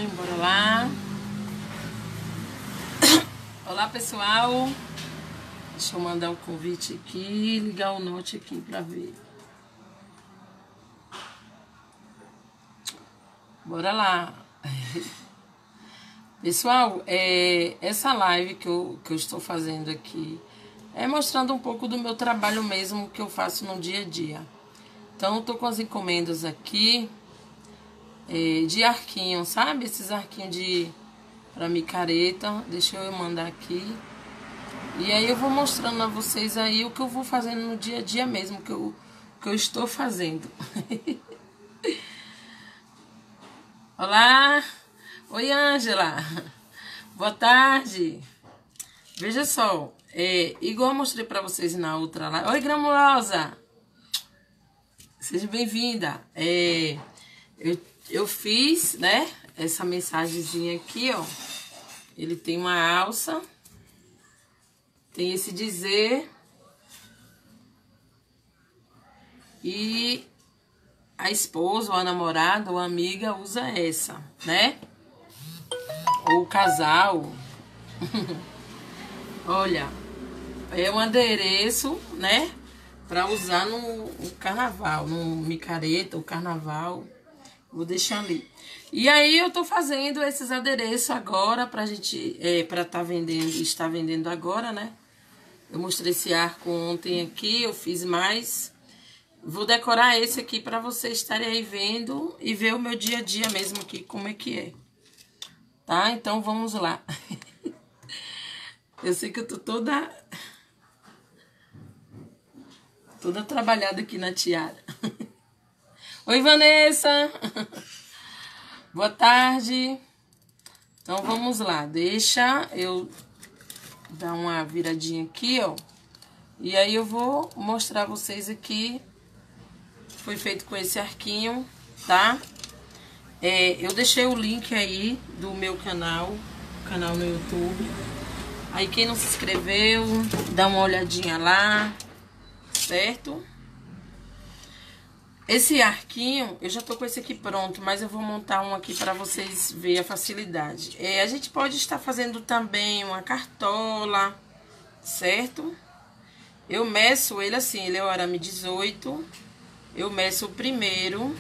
banho, bora lá. Olá, pessoal. Deixa eu mandar um convite aqui, ligar o note aqui pra ver. Bora lá. Pessoal, essa live que eu estou fazendo aqui é mostrando um pouco do meu trabalho mesmo que eu faço no dia a dia. Então, eu tô com as encomendas aqui de arquinho, sabe? Esses arquinhos pra micareta. Deixa eu mandar aqui. E aí eu vou mostrando a vocês aí o que eu vou fazendo no dia a dia mesmo, que eu estou fazendo. Olá! Oi, Ângela! Boa tarde! Veja só, igual eu mostrei pra vocês na outra live. Oi, Gramulosa! Seja bem-vinda! Eu fiz, né, essa mensagenzinha aqui, ó. Ele tem uma alça. Tem esse dizer. E a esposa, ou a namorada, ou a amiga usa essa, né? Ou o casal. Olha, é um adereço, né? Pra usar no carnaval, no micareta, o carnaval. Vou deixar ali. E aí eu tô fazendo esses adereços agora pra gente, pra tá vendendo, estar vendendo agora, né? Eu mostrei esse arco ontem aqui, eu fiz mais. Vou decorar esse aqui pra vocês estarem aí vendo e ver o meu dia a dia mesmo aqui, como é que é. Tá? Então vamos lá. Eu sei que eu tô toda trabalhada aqui na tiara. Oi, Vanessa! Boa tarde. Então vamos lá, deixa eu dar uma viradinha aqui, ó. E aí eu vou mostrar a vocês aqui. Foi feito com esse arquinho, tá? Eu deixei o link aí do meu canal no YouTube. Aí quem não se inscreveu, dá uma olhadinha lá, certo? Esse arquinho, eu já tô com esse aqui pronto, mas eu vou montar um aqui pra vocês verem a facilidade. A gente pode estar fazendo também uma cartola, certo? Eu meço ele assim, ele é o arame 18. Eu meço o primeiro.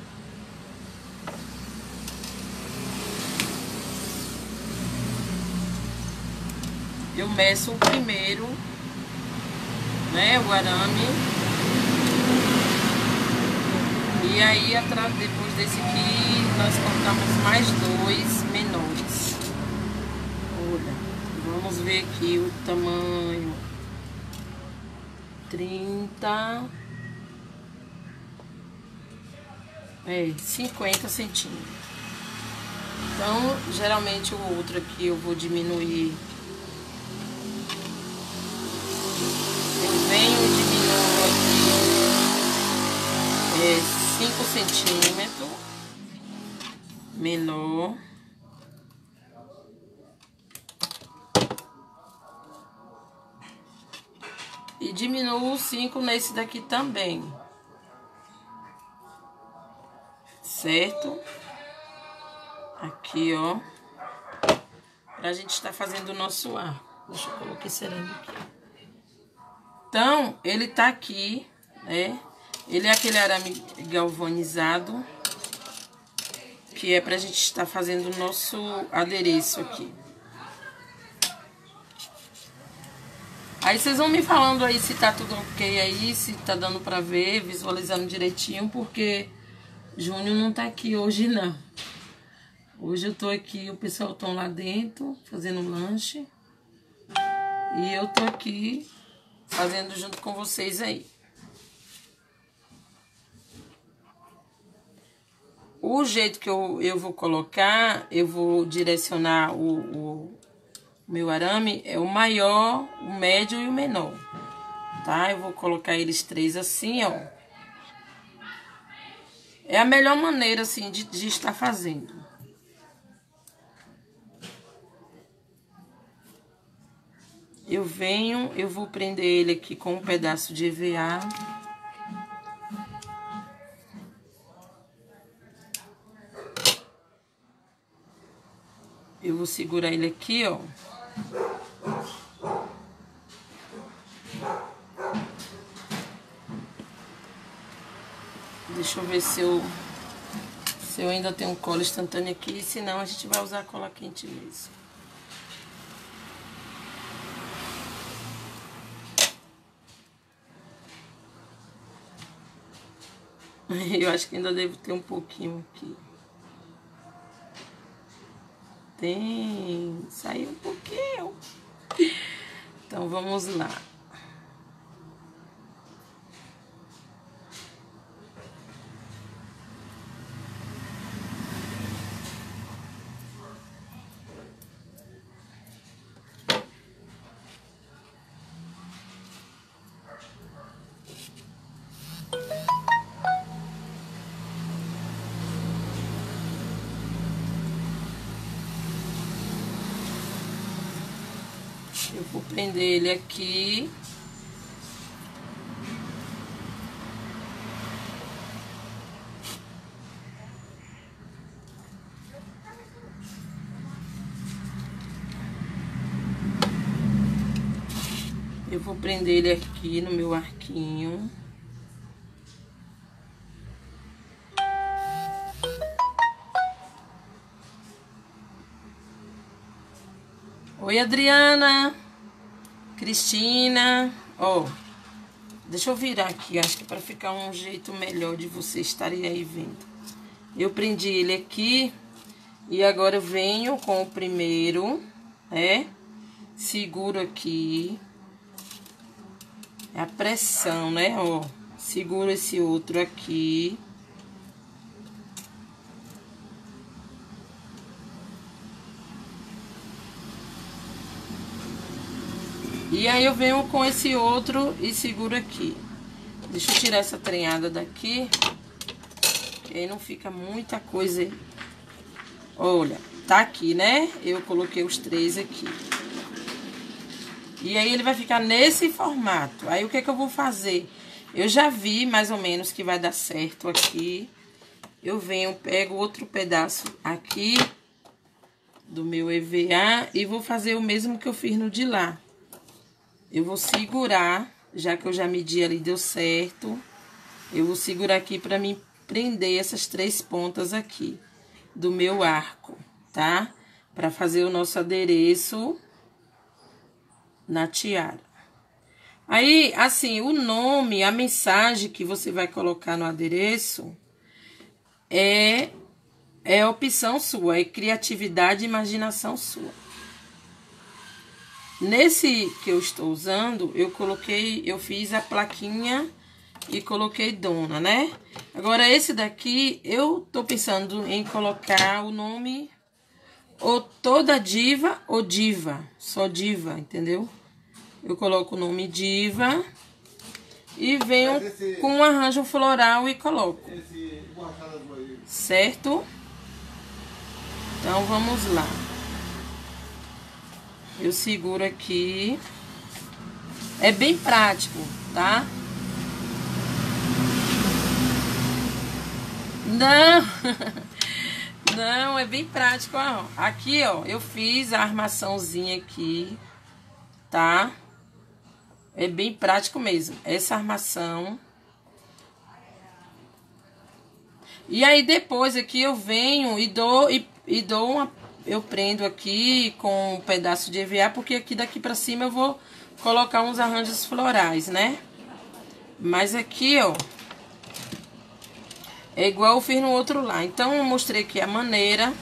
Eu meço o primeiro, né, o arame. E aí, depois desse aqui, nós cortamos mais dois menores. Olha, vamos ver aqui o tamanho. 30... 50 centímetros. Então, geralmente o outro aqui eu vou diminuir. Eu venho e diminuo aqui 5 centímetros. Menor. E diminuo 5 nesse daqui também. Certo? Aqui, ó. Pra gente estar fazendo o nosso ar. Deixa eu colocar esse arame aqui. Então, ele tá aqui, né? Ele é aquele arame galvanizado. Que é pra gente estar fazendo o nosso adereço aqui. Aí vocês vão me falando aí se tá tudo ok aí, se tá dando pra ver, visualizando direitinho, porque Júnior não tá aqui hoje, não. Hoje eu tô aqui, o pessoal tá lá dentro, fazendo lanche. E eu tô aqui, fazendo junto com vocês aí. O jeito que eu vou colocar, eu vou direcionar o meu arame, é o maior, o médio e o menor. Tá? Eu vou colocar eles três assim, ó. É a melhor maneira, assim, de estar fazendo. Eu vou prender ele aqui com um pedaço de EVA. Eu vou segurar ele aqui, ó. Deixa eu ver se eu ainda tenho cola instantânea aqui, senão a gente vai usar a cola quente mesmo. Eu acho que ainda devo ter um pouquinho aqui. Saiu um pouquinho. Então vamos lá. Eu vou prender ele aqui. Eu vou prender ele aqui no meu arquinho. Oi, Adriana. Cristina. Ó, deixa eu virar aqui, acho que para ficar um jeito melhor de vocês estarem aí vendo. Eu prendi ele aqui e agora eu venho com o primeiro, né? Seguro aqui. É a pressão, né? Ó, seguro esse outro aqui. E aí eu venho com esse outro e seguro aqui. Deixa eu tirar essa trenhada daqui, que aí não fica muita coisa aí. Olha, tá aqui, né? Eu coloquei os três aqui. E aí ele vai ficar nesse formato. Aí o que é que eu vou fazer? Eu já vi mais ou menos que vai dar certo aqui. Eu venho, pego outro pedaço aqui do meu EVA e vou fazer o mesmo que eu fiz no de lá. Eu vou segurar, já que eu já medi ali, deu certo. Eu vou segurar aqui pra mim prender essas três pontas aqui do meu arco, tá? Pra fazer o nosso adereço na tiara. Aí, assim, o nome, a mensagem que você vai colocar no adereço é opção sua, é criatividade e imaginação sua. Nesse que eu estou usando, eu fiz a plaquinha e coloquei dona, né? Agora, esse daqui, eu tô pensando em colocar o nome ou toda diva ou diva, só diva, entendeu? Eu coloco o nome diva e venho com um arranjo floral e coloco. Certo? Então, vamos lá. Eu seguro aqui. É bem prático, tá? Não! Não, é bem prático, ó. Aqui, ó, eu fiz a armaçãozinha aqui, tá? É bem prático mesmo. Essa armação. E aí, depois aqui eu venho e dou uma... Eu prendo aqui com um pedaço de EVA, porque aqui daqui pra cima eu vou colocar uns arranjos florais, né? Mas aqui, ó, é igual eu fiz no outro lá. Então, eu mostrei aqui a maneira.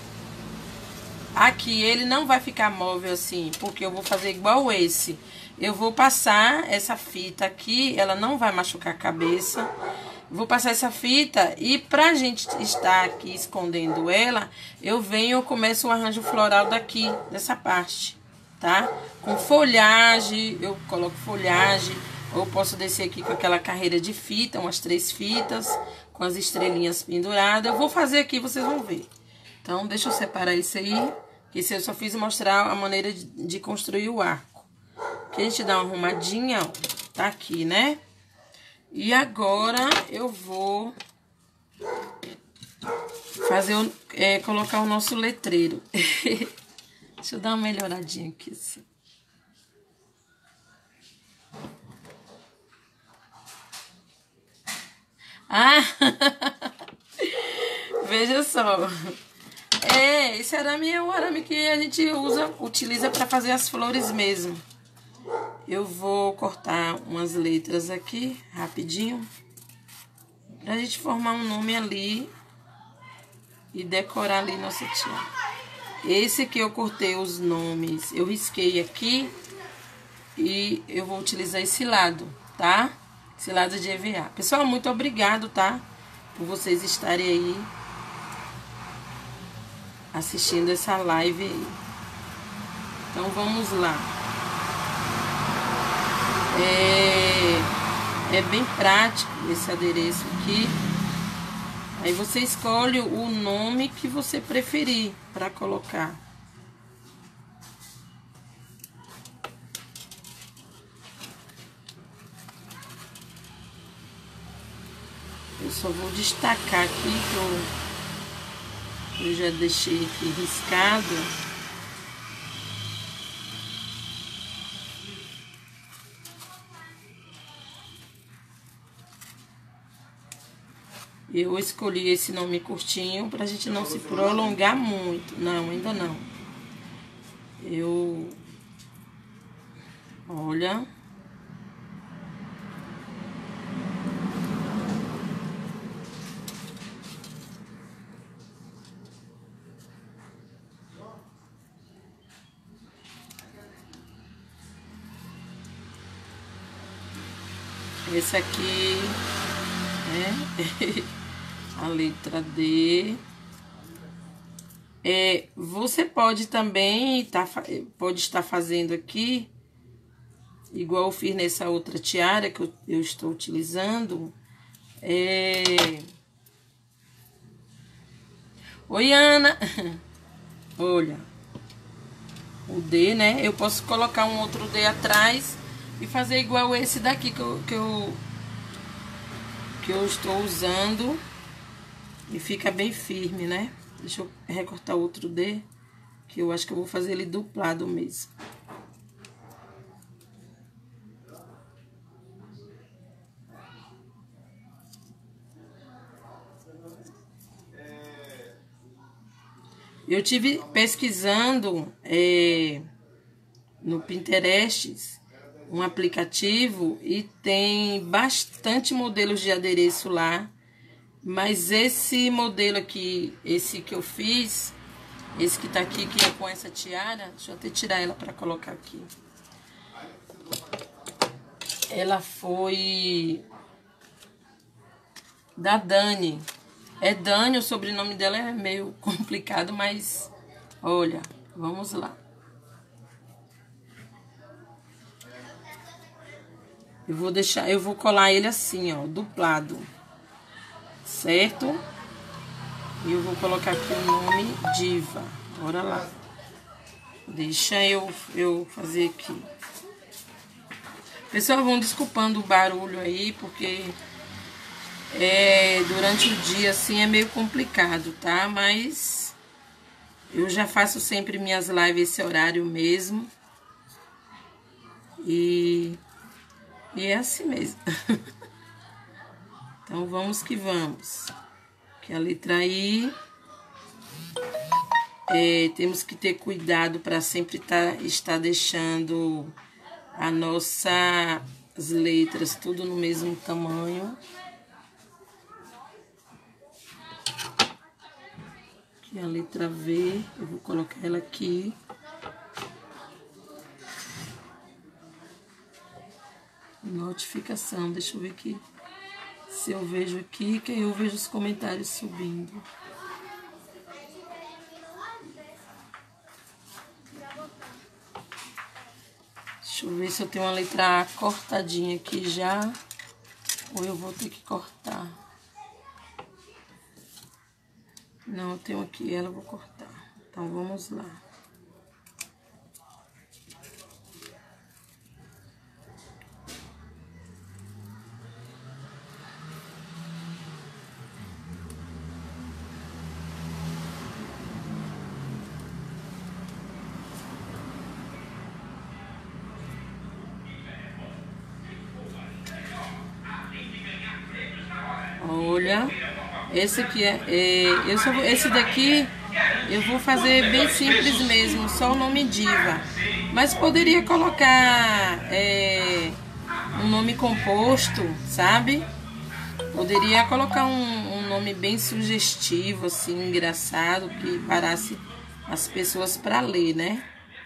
Aqui ele não vai ficar móvel assim, porque eu vou fazer igual esse. Eu vou passar essa fita aqui, ela não vai machucar a cabeça. Vou passar essa fita e pra gente estar aqui escondendo ela, eu começo o arranjo floral daqui, dessa parte, tá? Com folhagem, eu coloco folhagem, ou posso descer aqui com aquela carreira de fita, umas 3 fitas, com as estrelinhas penduradas. Eu vou fazer aqui, vocês vão ver. Então, deixa eu separar isso aí, que isso eu só fiz mostrar a maneira de construir o arco. Que a gente dá uma arrumadinha, ó, tá aqui, né? E agora eu vou fazer colocar o nosso letreiro. Deixa eu dar uma melhoradinha aqui assim. Ah! Veja só. Esse arame é o arame que a gente utiliza para fazer as flores mesmo. Eu vou cortar umas letras aqui, rapidinho, pra gente formar um nome ali e decorar ali nossa tiara. Esse aqui eu cortei os nomes, eu risquei aqui e eu vou utilizar esse lado, tá? Esse lado de EVA. Pessoal, muito obrigado, tá? Por vocês estarem aí assistindo essa live aí. Então vamos lá. É bem prático esse adereço aqui. Aí você escolhe o nome que você preferir para colocar. Eu só vou destacar aqui que eu já deixei aqui riscado. Eu escolhi esse nome curtinho pra gente não se prolongar muito. Não, ainda não. Olha. Esse aqui é a letra D. Você pode também pode estar fazendo aqui, igual eu fiz nessa outra tiara que eu estou utilizando. Oi, Ana. Olha, o D, né? Eu posso colocar um outro D atrás e fazer igual esse daqui que eu estou usando. E fica bem firme, né? Deixa eu recortar outro D, que eu acho que eu vou fazer ele duplado mesmo. Eu tive pesquisando no Pinterest um aplicativo e tem bastante modelos de adereço lá. Mas esse modelo aqui, esse que eu fiz, esse que tá aqui, que é com essa tiara, deixa eu até tirar ela pra colocar aqui. Ela foi da Dani. É Dani, o sobrenome dela é meio complicado, mas olha, vamos lá. Eu vou colar ele assim, ó, duplado. Certo? E eu vou colocar aqui o nome Diva. Bora lá. Deixa eu fazer aqui. Pessoal, vão desculpando o barulho aí, porque durante o dia assim é meio complicado, tá? Mas eu já faço sempre minhas lives esse horário mesmo. E é assim mesmo. Então vamos que vamos. Que a letra I, temos que ter cuidado para sempre estar deixando as nossas letras tudo no mesmo tamanho. Aqui a letra V, eu vou colocar ela aqui. Notificação, deixa eu ver aqui. Se eu vejo aqui, que eu vejo os comentários subindo. Deixa eu ver se eu tenho uma letra A cortadinha aqui já. Ou eu vou ter que cortar. Não, eu tenho aqui ela, eu vou cortar. Então, vamos lá. Olha, esse aqui esse daqui eu vou fazer bem simples mesmo, só o nome Diva. Mas poderia colocar um nome composto, sabe? Poderia colocar um nome bem sugestivo, assim, engraçado, que parasse as pessoas para ler, né?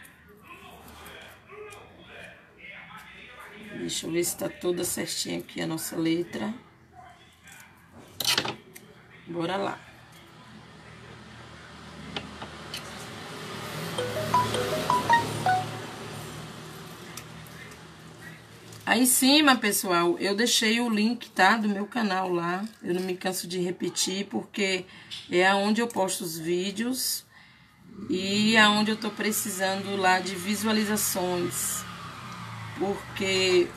Deixa eu ver se tá toda certinha aqui a nossa letra. Bora lá. Aí em cima, pessoal, eu deixei o link, tá? Do meu canal lá. Eu não me canso de repetir, porque é aonde eu posto os vídeos e aonde eu tô precisando lá de visualizações. Porque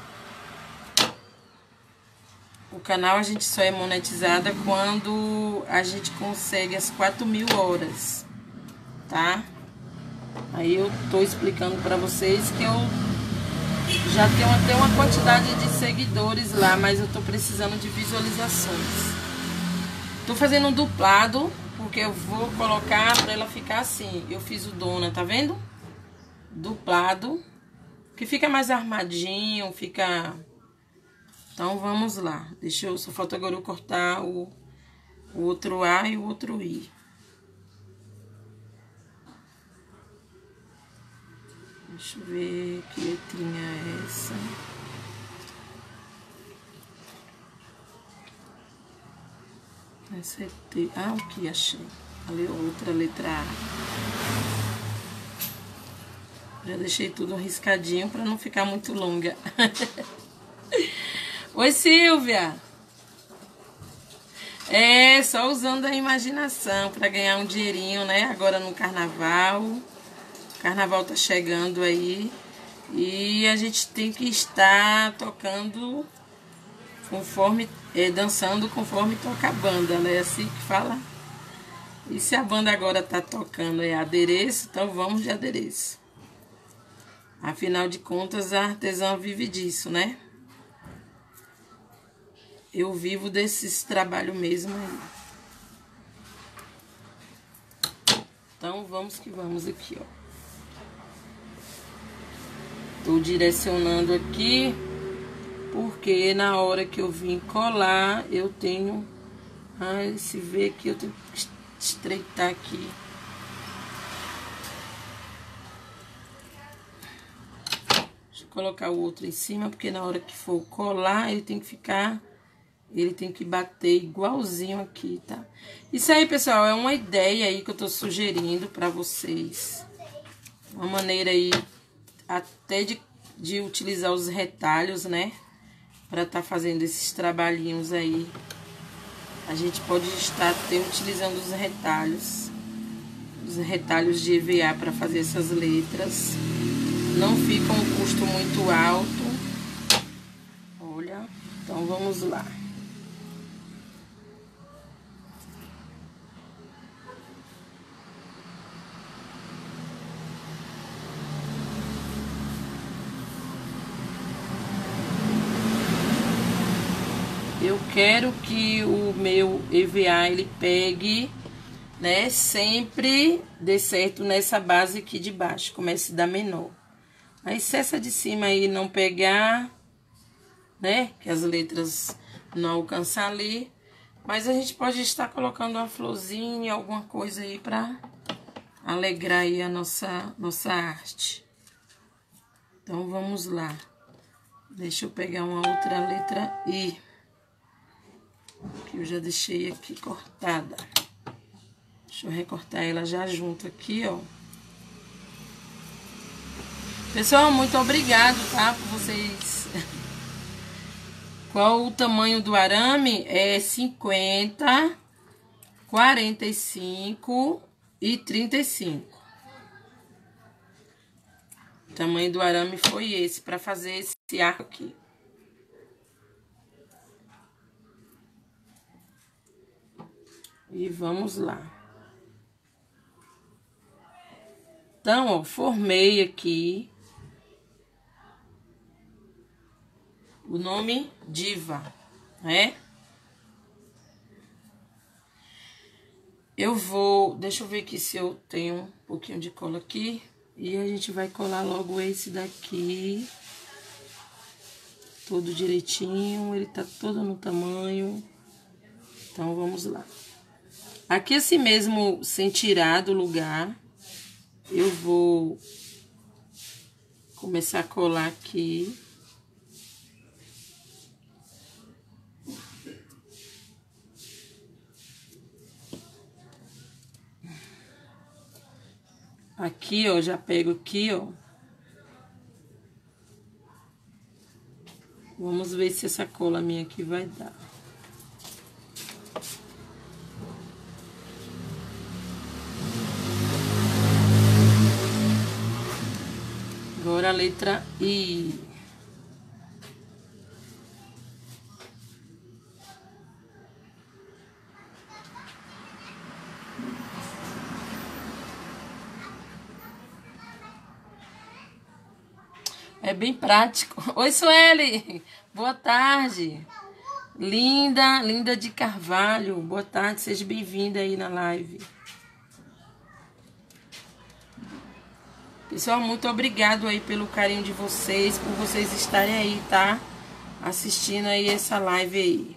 o canal a gente só é monetizada quando a gente consegue as 4.000 horas, tá? Aí eu tô explicando pra vocês que eu já tenho até uma quantidade de seguidores lá, mas eu tô precisando de visualizações. Tô fazendo um duplado, porque eu vou colocar pra ela ficar assim. Eu fiz o dona, tá vendo? Duplado, que fica mais armadinho, fica... Então vamos lá. Só falta agora eu cortar o outro A e o outro I. Deixa eu ver que letrinha é essa. Essa é T. Ah, aqui achei. Ali outra letra A. Já deixei tudo riscadinho para não ficar muito longa. Oi, Silvia. Só usando a imaginação para ganhar um dinheirinho, né? Agora no carnaval. O carnaval tá chegando aí. E a gente tem que estar tocando conforme, dançando conforme toca a banda, né? É assim que fala. E se a banda agora tá tocando adereço, então vamos de adereço. Afinal de contas, a artesã vive disso, né? Eu vivo desses trabalhos mesmo aí. Então, vamos que vamos aqui, ó. Tô direcionando aqui, porque na hora que eu vim colar, eu tenho... esse V aqui, eu tenho que estreitar aqui. Deixa eu colocar o outro em cima, porque na hora que for colar, ele tem que ficar... Ele tem que bater igualzinho aqui, tá? Isso aí, pessoal, é uma ideia aí que eu tô sugerindo pra vocês. Uma maneira aí até de utilizar os retalhos, né? Pra tá fazendo esses trabalhinhos aí. A gente pode estar até utilizando os retalhos. Os retalhos de EVA pra fazer essas letras. Não fica um custo muito alto. Olha, então vamos lá. Eu quero que o meu EVA, ele pegue, né, sempre dê certo nessa base aqui de baixo, comece da menor. Aí, se essa de cima aí não pegar, né, que as letras não alcançam ali, mas a gente pode estar colocando uma florzinha, alguma coisa aí pra alegrar aí a nossa arte. Então, vamos lá. Deixa eu pegar uma outra letra I, que eu já deixei aqui cortada. Deixa eu recortar ela já junto aqui, ó. Pessoal, muito obrigado, tá? Por vocês. Qual o tamanho do arame? É 50, 45 e 35. O tamanho do arame foi esse, para fazer esse arco aqui. E vamos lá. Então, ó, formei aqui o nome Diva, né? Eu vou... Deixa eu ver aqui se eu tenho um pouquinho de cola aqui. E a gente vai colar logo esse daqui. Todo direitinho. Ele tá todo no tamanho. Então, vamos lá. Aqui assim mesmo, sem tirar do lugar, eu vou começar a colar aqui. Aqui, ó, já pego aqui, ó. Vamos ver se essa cola minha aqui vai dar. Agora a letra I. É bem prático. Oi, Sueli. Boa tarde. Linda de Carvalho. Boa tarde, seja bem-vinda aí na live. Pessoal, muito obrigado aí pelo carinho de vocês, por vocês estarem aí, tá? Assistindo aí essa live aí.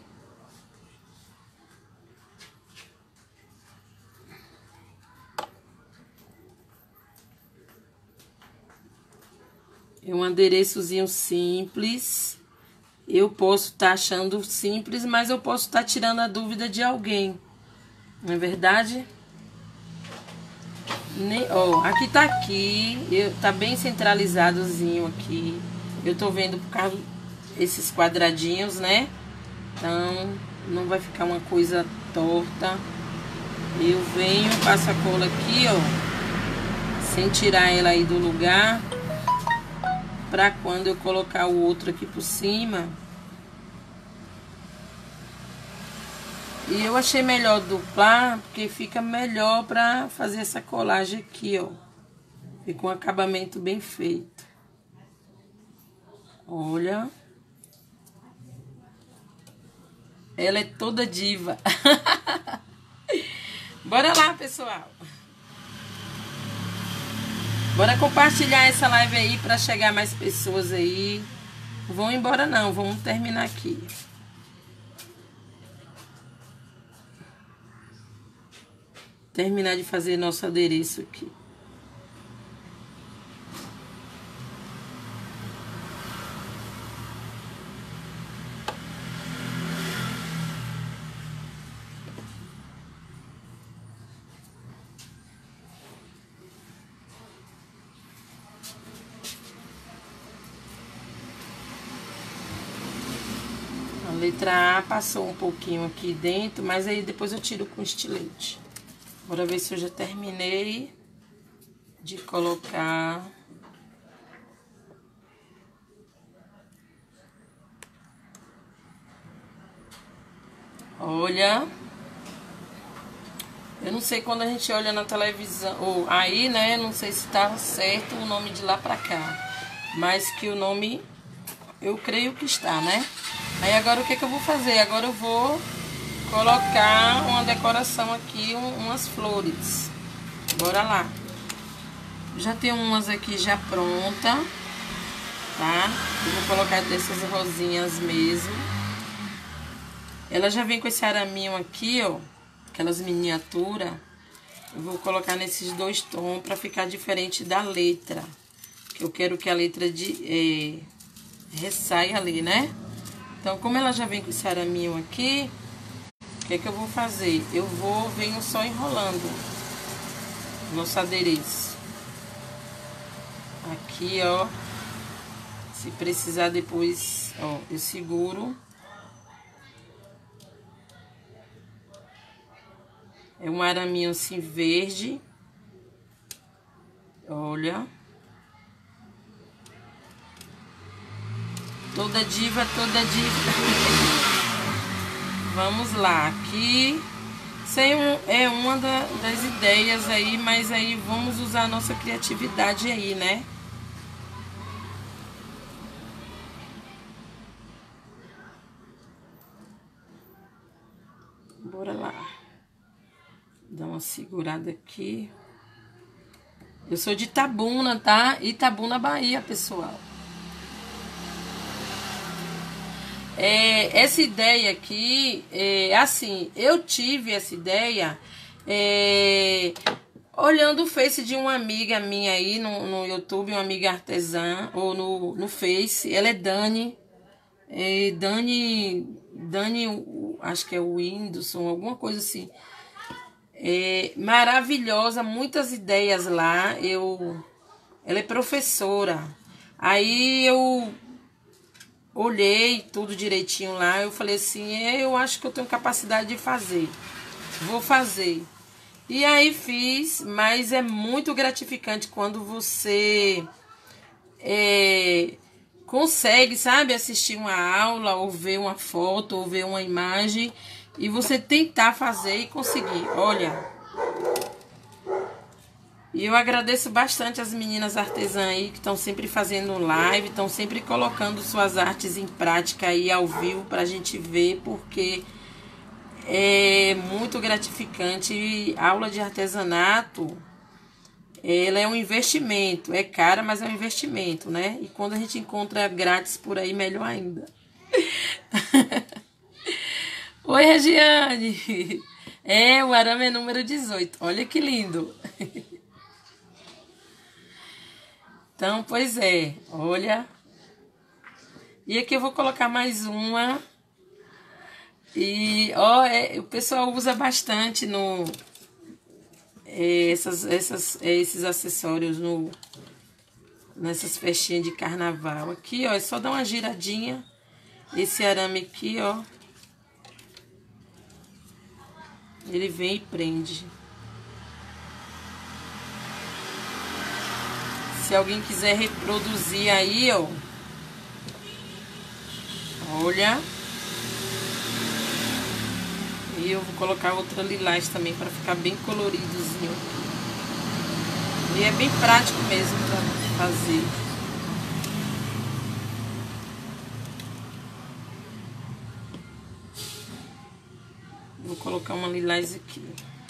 É um adereçozinho simples. Eu posso estar achando simples, mas eu posso estar tirando a dúvida de alguém. Não é verdade? Ó, aqui tá aqui. Tá bem centralizadozinho aqui. Eu tô vendo por causa esses quadradinhos, né? Então, não vai ficar uma coisa torta. Eu venho, passo a cola aqui, ó. Sem tirar ela aí do lugar. Pra quando eu colocar o outro aqui por cima. E eu achei melhor duplar, porque fica melhor pra fazer essa colagem aqui, ó. Fica um acabamento bem feito. Olha. Ela é toda diva. Bora lá, pessoal. Bora compartilhar essa live aí pra chegar mais pessoas aí. Não vão embora não, vamos terminar aqui. Terminar de fazer nosso adereço aqui. A letra A passou um pouquinho aqui dentro, mas aí depois eu tiro com estilete. Bora ver se eu já terminei de colocar. Olha. Eu não sei quando a gente olha na televisão, ou aí, né, não sei se tá certo o nome de lá pra cá. Mas que o nome, eu creio que está, né? Aí agora o que eu vou fazer? Agora eu vou colocar uma decoração aqui, umas flores. Bora lá. Já tem umas aqui já pronta, tá? Eu vou colocar dessas rosinhas mesmo. Ela já vem com esse araminho aqui, ó. Aquelas miniaturas. Eu vou colocar nesses dois tons pra ficar diferente da letra. Que eu quero que a letra ressaia ali, né? Então, como ela já vem com esse araminho aqui, o que eu vou fazer? Venho só enrolando nosso adereço. Aqui, ó. Se precisar depois, ó, eu seguro. É um araminho assim verde. Olha. Toda diva, toda diva. Vamos lá, aqui. Isso aí é uma das ideias aí, mas aí vamos usar a nossa criatividade aí, né? Bora lá. Dá uma segurada aqui. Eu sou de Itabuna, tá? Itabuna, Bahia, pessoal. Essa ideia aqui, assim, eu tive essa ideia olhando o Face de uma amiga minha aí no YouTube, uma amiga artesã, ou no Face. Ela é Dani. Dani, acho que é o Whindersson, alguma coisa assim. Maravilhosa, muitas ideias lá. Ela é professora. Aí eu olhei tudo direitinho lá. Eu falei assim: eu acho que eu tenho capacidade de fazer. Vou fazer. E aí fiz, mas é muito gratificante quando você consegue, sabe, assistir uma aula, ou ver uma foto, ou ver uma imagem, e você tentar fazer e conseguir. Olha, e eu agradeço bastante as meninas artesãs aí que estão sempre fazendo live, estão sempre colocando suas artes em prática aí ao vivo pra gente ver, porque é muito gratificante. E aula de artesanato, ela é um investimento, é cara, mas é um investimento, né? E quando a gente encontra grátis por aí, melhor ainda. Oi, Regiane! O arame é número 18, olha que lindo! Então, pois olha. E aqui eu vou colocar mais uma. E, o pessoal usa bastante esses acessórios nessas festinhas de carnaval. Aqui, ó, é só dar uma giradinha. Esse arame aqui, ó, ele vem e prende. Se alguém quiser reproduzir aí, ó, olha. E eu vou colocar outra lilás também para ficar bem coloridozinho. E é bem prático mesmo para fazer. Vou colocar uma lilás aqui.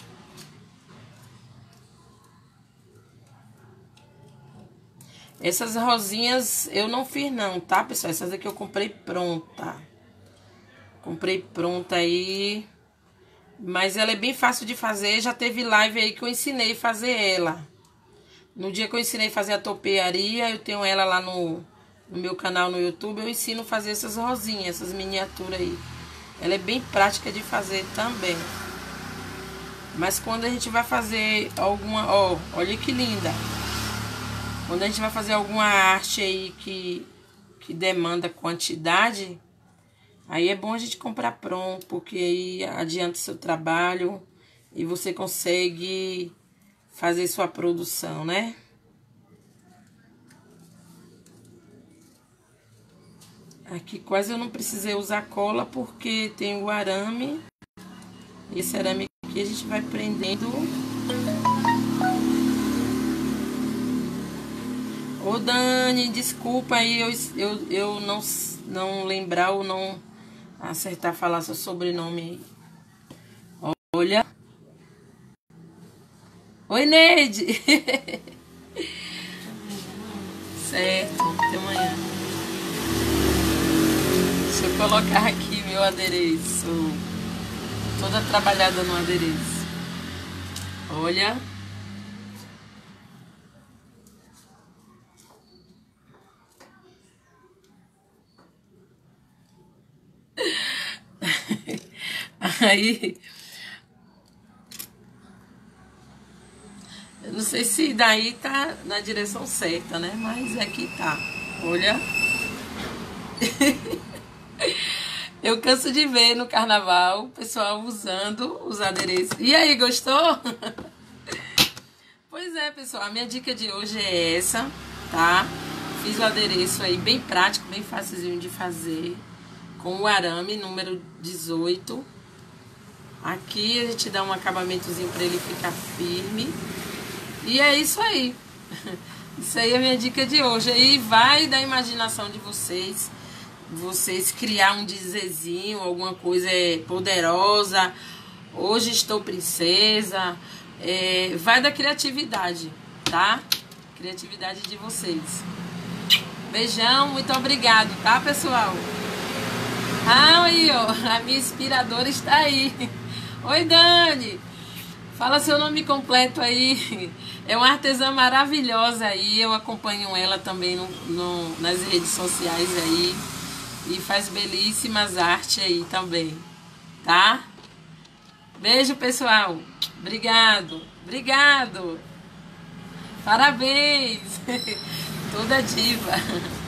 Essas rosinhas eu não fiz não, tá, pessoal? Essas aqui eu comprei pronta. Comprei pronta aí. Mas ela é bem fácil de fazer. Já teve live aí que eu ensinei a fazer ela. No dia que eu ensinei a fazer a topearia, eu tenho ela lá no meu canal no YouTube. Eu ensino a fazer essas rosinhas, essas miniaturas aí. Ela é bem prática de fazer também. Mas quando a gente vai fazer alguma... Ó, olha que linda. Quando a gente vai fazer alguma arte aí que demanda quantidade, aí é bom a gente comprar pronto, porque aí adianta o seu trabalho e você consegue fazer sua produção, né? Aqui quase eu não precisei usar cola, porque tem o arame. Esse arame aqui a gente vai prendendo. Ô Dani, desculpa aí eu não lembrar ou não acertar falar seu sobrenome aí. Olha. Oi, Neide. Certo, até amanhã. Deixa eu colocar aqui meu adereço. Toda trabalhada no adereço. Olha. Aí, eu não sei se daí tá na direção certa, né? Mas aqui tá. Olha. Eu canso de ver no carnaval o pessoal usando os adereços. E aí, gostou? Pois é, pessoal. A minha dica de hoje é essa, tá? Fiz o adereço aí bem prático, bem facilzinho de fazer. Com o arame número 18. Aqui a gente dá um acabamentozinho para ele ficar firme. E é isso aí. Isso aí é a minha dica de hoje. Aí vai da imaginação de vocês. Vocês criar um dizerzinho, alguma coisa poderosa. Hoje estou princesa. vai da criatividade, tá? Criatividade de vocês. Beijão, muito obrigado, tá, pessoal? Ah, aí, ó, a minha inspiradora está aí. Oi, Dani. Fala seu nome completo aí. É uma artesã maravilhosa aí. Eu acompanho ela também nas redes sociais aí. E faz belíssimas artes aí também, tá? Beijo, pessoal. Obrigado. Obrigado. Parabéns. Toda diva.